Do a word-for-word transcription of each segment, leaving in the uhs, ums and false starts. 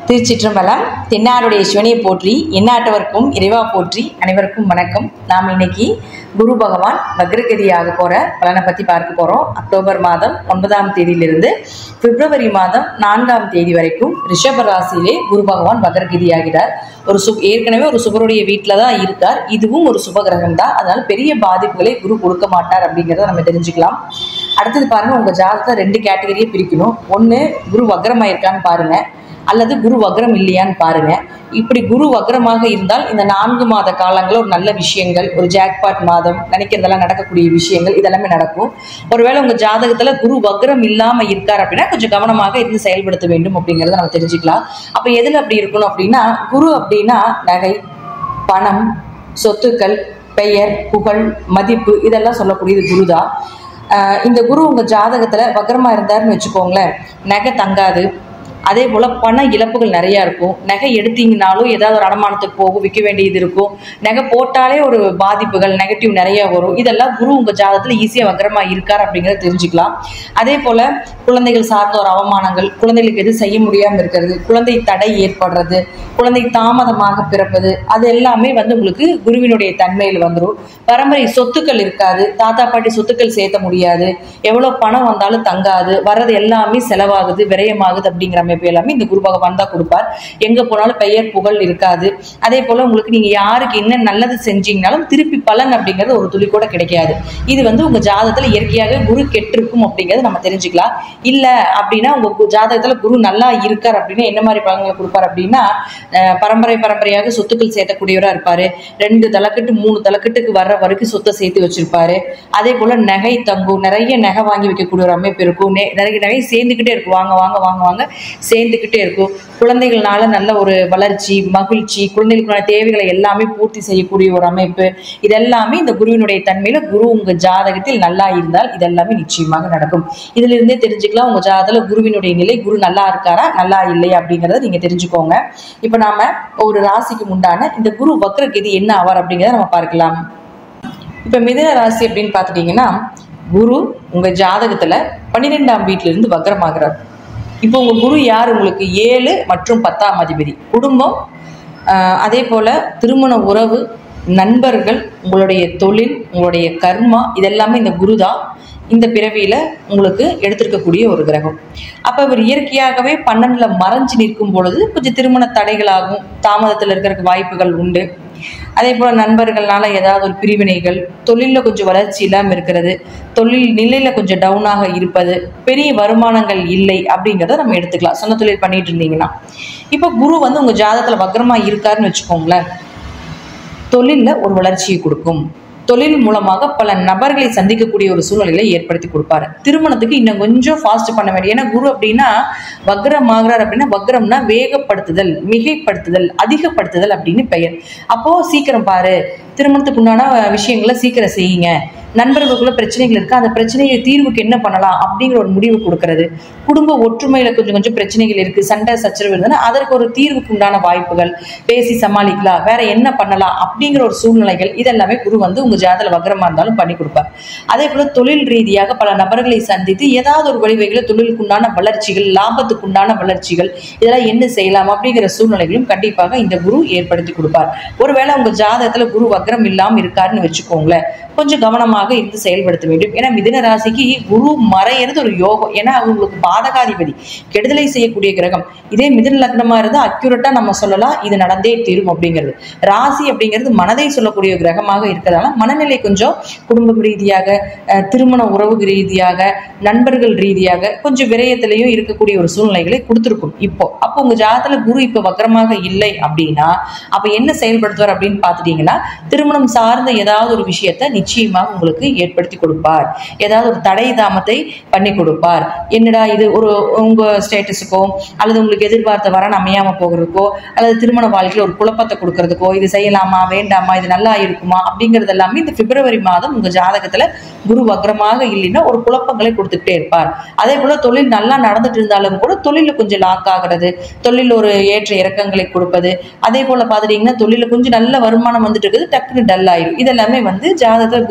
திருச்சிற்றம்பலம். தென்னாருடைய சிவனையை போற்றி, எந்நாட்டவர்க்கும் இறைவா போற்றி. அனைவருக்கும் வணக்கம். நாம் இன்னைக்கு குரு பகவான் வக்ரகதியாக போற பலனை பத்தி பார்க்க போறோம். அக்டோபர் மாதம் ஒன்பதாம் தேதியிலிருந்து பிப்ரவரி மாதம் நான்காம் தேதி வரைக்கும் ரிஷப ராசியிலே குரு பகவான் வக்ரகதி ஆகிறார். ஒரு சு ஏற்கனவே ஒரு சுபருடைய வீட்டில தான் இருக்கார். இதுவும் ஒரு சுப கிரகம் தான். அதனால பெரிய பாதிப்புகளை குரு கொடுக்க மாட்டார் அப்படிங்கிறத நம்ம தெரிஞ்சுக்கலாம். அடுத்தது பாருங்க, உங்க ஜாதகத்தை ரெண்டு கேட்டகரியை பிரிக்கணும். ஒன்று குரு வக்ரமாயிருக்கான்னு பாருங்க, அல்லது குரு வக்ரம் இல்லையான்னு பாருங்க. இப்படி குரு வக்ரமாக இருந்தால் இந்த நான்கு மாத காலங்களில் ஒரு நல்ல விஷயங்கள், ஒரு ஜாக்பாட் மாதம், நினைக்கிறதெல்லாம் நடக்கக்கூடிய விஷயங்கள் இதெல்லாமே நடக்கும். ஒருவேளை உங்க ஜாதகத்துல குரு வக்ரம் இல்லாம இருக்கார் அப்படின்னா கொஞ்சம் கவனமாக இருந்து செயல்படுத்த வேண்டும் அப்படிங்கிறத நம்ம தெரிஞ்சுக்கலாம். அப்ப எதுல அப்படி இருக்கணும் அப்படின்னா, குரு அப்படின்னா நகை, பணம், சொத்துக்கள், பெயர், புகழ், மதிப்பு இதெல்லாம் சொல்லக்கூடியது குருதான். ஆஹ் இந்த குரு உங்க ஜாதகத்துல வக்ரமா இருந்தாருன்னு வச்சுக்கோங்களேன், நகை தங்காது. அதே போல் பண இழப்புகள் நிறையா இருக்கும். நகை எடுத்தீங்கனாலும் ஏதாவது ஒரு அடமானத்துக்கு போகும், விற்க வேண்டியது இருக்கும். நகை போட்டாலே ஒரு பாதிப்புகள் நெகட்டிவ் நிறையா வரும். இதெல்லாம் குரு உங்கள் ஜாதகத்தில் ஈஸியாக வக்ரமாக இருக்கார் அப்படிங்கிறத தெரிஞ்சுக்கலாம். அதே போல் குழந்தைகள் சார்ந்த ஒரு அவமானங்கள், குழந்தைகளுக்கு எது செய்ய முடியாமல் இருக்கிறது, குழந்தை தடை ஏற்படுறது, குழந்தை தாமதமாக பிறப்பது, அது எல்லாமே வந்து உங்களுக்கு குருவினுடைய தன்மையில் வந்துடும். பரம்பரை சொத்துக்கள் இருக்காது, தாத்தா பாட்டி சொத்துக்கள் சேர்த்த முடியாது, எவ்வளோ பணம் வந்தாலும் தங்காது, வர்றது எல்லாமே செலவாகுது, விரயமாகுது அப்படிங்கிற அமைப்பு எல்லாமே இந்த குரு பகவான் தான் கொடுப்பார். எங்க போனாலும் பெயர் புகழ் இருக்காது. அதே போல உங்களுக்கு நீங்க யாருக்கு என்ன நல்லது செஞ்சீங்கனாலும் திருப்பி பலன் அப்படிங்கிறது ஒரு துளி கூட கிடைக்காது. இது வந்து உங்க ஜாதகத்துல இயற்கையாக குரு கெட்டிருக்கும் அப்படிங்கறத நம்ம தெரிஞ்சுக்கலாம். இல்ல அப்படின்னா உங்க ஜாதகத்துல குரு நல்லா இருக்கார் அப்படின்னா என்ன மாதிரி பலன்களை கொடுப்பார் அப்படின்னா, பரம்பரை பரம்பரையாக சொத்துக்கள் சேர்த்தக்கூடியவரா இருப்பாரு. ரெண்டு தலைக்கட்டு மூணு தலைக்கட்டுக்கு வர்ற வரைக்கும் சொத்தை சேர்த்து வச்சிருப்பாரு. அதே போல நகை தங்கும், நிறைய நகை வாங்கி வைக்கக்கூடிய ஒரு அமைப்பு இருக்கும். நிறைய நகை சேர்ந்துக்கிட்டே இருக்கும், வாங்க வாங்க வாங்க வாங்க சேர்ந்துக்கிட்டே இருக்கும். குழந்தைகள்னால நல்ல ஒரு வளர்ச்சி, மகிழ்ச்சி, குழந்தைகளுக்கான தேவைகளை எல்லாமே பூர்த்தி செய்யக்கூடிய ஒரு அமைப்பு. இதெல்லாமே இந்த குருவினுடைய தன்மையில குரு உங்க ஜாதகத்தில் நல்லா இருந்தால் இதெல்லாமே நிச்சயமாக நடக்கும். இதுல இருந்தே தெரிஞ்சுக்கலாம் உங்க ஜாதகத்துல குருவினுடைய நிலை, குரு நல்லா இருக்காரா நல்லா இல்லையா அப்படிங்கிறத நீங்க தெரிஞ்சுக்கோங்க. இப்ப நாம ஒரு ராசிக்கு உண்டான இந்த குரு வக்ரகதி என்ன ஆவார் அப்படிங்கிறத நம்ம பார்க்கலாம். இப்ப மிதுன ராசி அப்படின்னு பாத்துட்டீங்கன்னா, குரு உங்க ஜாதகத்துல பன்னிரெண்டாம் வீட்டுல இருந்து வக்ரமாகிறார். இப்போ உங்க குரு யார்? உங்களுக்கு ஏழு மற்றும் பத்தாம் அதிபதி. குடும்பம், அதே போல திருமண உறவு, நண்பர்கள், உங்களுடைய தொழில், உங்களுடைய கர்மா இதெல்லாமே இந்த குரு தான் இந்த பிறவியில உங்களுக்கு எடுத்திருக்கக்கூடிய ஒரு கிரகம். அப்ப இவர் இயற்கையாகவே பன்னெண்டுல மறைஞ்சு நிற்கும் பொழுது கொஞ்சம் திருமண தடைகளாகும், தாமதத்தில் இருக்கிறதுக்கு வாய்ப்புகள் உண்டு. அதே போல நண்பர்கள்னால ஏதாவது ஒரு பிரிவினைகள், தொழிலில் கொஞ்சம் வளர்ச்சி இல்லாமல் இருக்கிறது, தொழில் நிலையில கொஞ்சம் டவுனாக இருப்பது, பெரிய வருமானங்கள் இல்லை அப்படிங்கிறத நம்ம எடுத்துக்கலாம். சொந்த தொழில் பண்ணிட்டு இருந்தீங்கன்னா. இப்போ குரு வந்து உங்க ஜாதகத்துல வக்ரமா இருக்காருன்னு வச்சுக்கோங்களேன், தொழில்ல ஒரு வளர்ச்சியை கொடுக்கும். தொழில் மூலமாக பல நபர்களை சந்திக்கக்கூடிய ஒரு சூழ்நிலைகளை ஏற்படுத்தி கொடுப்பாரு. திருமணத்துக்கு இன்னும் கொஞ்சம் ஃபாஸ்ட் பண்ண வேண்டிய, ஏன்னா குரு அப்படின்னா வக்ரம் ஆகிறார் அப்படின்னா, வக்ரம்னா வேகப்படுத்துதல், மிகைப்படுத்துதல், அதிகப்படுத்துதல் அப்படின்னு பெயர். அப்போ சீக்கிரம் பாரு, திருமணத்துக்கு உண்டான விஷயங்களை சீக்கிரம் செய்யுங்க. நண்பர்களுக்குள்ள பிரச்சனைகள் இருக்கு, அந்த பிரச்சனையை தீர்வுக்கு என்ன பண்ணலாம் அப்படிங்கிற ஒரு முடிவு கொடுக்கறது. குடும்ப ஒற்றுமையில கொஞ்சம் கொஞ்சம் பிரச்சனைகள் இருக்கு, சண்டை சச்சரவு இருந்ததுன்னா அதற்கு ஒரு தீர்வுக்கு உண்டான வாய்ப்புகள், பேசி சமாளிக்கலாம், வேற என்ன பண்ணலாம் அப்படிங்கிற ஒரு சூழ்நிலைகள், இதெல்லாமே குரு வந்து உங்க ஜாதகத்துல வக்ரமா இருந்தாலும் பண்ணி கொடுப்பார். அதே போல தொழில் ரீதியாக பல நபர்களை சந்தித்து ஏதாவது ஒரு வழிவகையில தொழிலுக்கு உண்டான வளர்ச்சிகள், லாபத்துக்கு உண்டான வளர்ச்சிகள், இதெல்லாம் என்ன செய்யலாம் அப்படிங்கிற சூழ்நிலைகளும் கண்டிப்பாக இந்த குரு ஏற்படுத்தி கொடுப்பார். ஒருவேளை உங்க ஜாதகத்துல குரு வக்ரம் இல்லாம இருக்காருன்னு வச்சுக்கோங்களேன், கொஞ்சம் கவனமாக இருந்து செயல்படுத்த வேண்டும். ஏன்னா மிதுன ராசிக்கு குரு மறையிறது ஒரு யோகம். ஏன்னா அவங்களுக்கு பாதகாதிபதி, கெடுதலை செய்யக்கூடிய கிரகம். இதே மிதுன லக்னமா இருந்தா அக்யூரேட்டா நம்ம சொல்லலாம் இது நடந்தே தீரும் அப்படிங்கிறது. ராசி அப்படிங்கிறது மனதை சொல்லக்கூடிய கிரகமாக இருக்கிறதால மனநிலை கொஞ்சம் குடும்ப ரீதியாக, திருமண உறவு ரீதியாக, நண்பர்கள் ரீதியாக கொஞ்சம் விரயத்திலையும் இருக்கக்கூடிய ஒரு சூழ்நிலைகளை கொடுத்துருக்கும். இப்போ அப்போ உங்க ஜாதகத்துல குரு இப்ப வக்ரமாக இல்லை அப்படின்னா அப்ப என்ன செயல்படுத்துவார் அப்படின்னு பாத்துட்டீங்கன்னா, திருமணம் சார்ந்த ஏதாவது ஒரு விஷயத்த நிச்சயமாக உங்களுக்கு ஏற்படுத்தி கொடுப்பார். ஏதாவது ஒரு தடை தாமத்தை பண்ணி கொடுப்பார். என்னடா இது, ஒரு உங்க ஸ்டேட்டஸுக்கோ அல்லது உங்களுக்கு எதிர்பார்த்த வரன் அமையாம போகிறதுக்கோ அல்லது திருமண வாழ்க்கையில ஒரு குழப்பத்தை கொடுக்கறதுக்கோ, இது செய்யலாமா வேண்டாமா, இது நல்லா இருக்குமா அப்படிங்கிறது எல்லாமே இந்த பிப்ரவரி மாதம் உங்க ஜாதகத்துல குரு வக்ரமாக இல்லைன்னா ஒரு குழப்பங்களை கொடுத்துட்டே இருப்பார். அதே போல தொழில் நல்லா நடந்துட்டு இருந்தாலும் கூட தொழில கொஞ்சம் லாக் ஆகிறது, தொழில் ஒரு ஏற்ற இறக்கங்களை கொடுப்பது. அதே போல பாத்துட்டீங்கன்னா தொழில கொஞ்சம் நல்ல வருமானம் வந்துட்டு இருக்குது, டக்குன்னு டல் ஆயிடும். இதெல்லாமே வந்து ஜாதகத்துல குரு வக்ரமா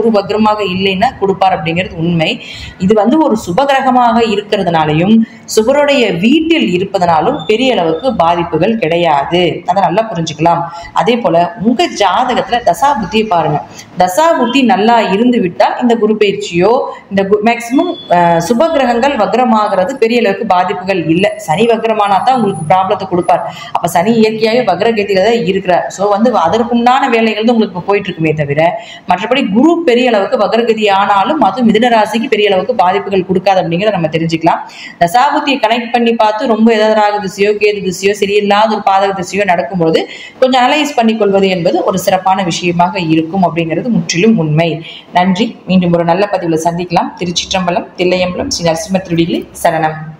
சாதகமாக இல்லைன்னா கொடுப்பார் அப்படிங்கிறது உண்மை. இது வந்து ஒரு சுபகிரகமாக இருக்கிறதுனாலையும் சுபருடைய வீட்டில் இருப்பதனாலும் பெரிய அளவுக்கு பாதிப்புகள் கிடையாது. அதை நல்லா புரிஞ்சுக்கலாம். அதே போல உங்க ஜாதகத்துல தசா புத்தியை பாருங்க. தசா புத்தி நல்லா இருந்து விட்டால் இந்த குரு பயிற்சியோ இந்த மேக்சிமம் சுப கிரகங்கள் வக்ரமாகிறது பெரிய அளவுக்கு பாதிப்புகள் இல்லை. சனி வக்ரமானா தான் உங்களுக்கு ப்ராப்ளத்தை கொடுப்பார். அப்ப சனி இயற்கையாகவே வக்ரகதியில தான் இருக்கிறார். ஸோ வந்து அதற்குண்டான வேலைகள் தான் உங்களுக்கு போயிட்டு இருக்குமே தவிர மற்றபடி குரு பெரிய அளவுக்கு வக்ரகதி ஆனாலும் அது மிதுன ராசிக்கு பெரிய அளவுக்கு பாதிப்புகள் கொடுக்காது அப்படிங்கிறத நம்ம தெரிஞ்சுக்கலாம். தசாபுத்தியை கனெக்ட் பண்ணி பார்த்து ரொம்ப ஏதாவது ராகு திசையோ கேது திசையோ சரியில்லாத ஒரு பாதக திசையோ நடக்கும்போது கொஞ்சம் அனலைஸ் பண்ணிக்கொள்வது என்பது ஒரு சிறப்பான விஷயமாக இருக்கும் அப்படிங்கிறது முற்றிலும் உண்மை. நன்றி. மீண்டும் ஒரு நல்ல பதிவில் சந்திக்கலாம். திருச்சிற்றம்பலம், தில்லையம்பலம், ஸ்ரீ நரசிம்ம திருடிகளில் சரணம்.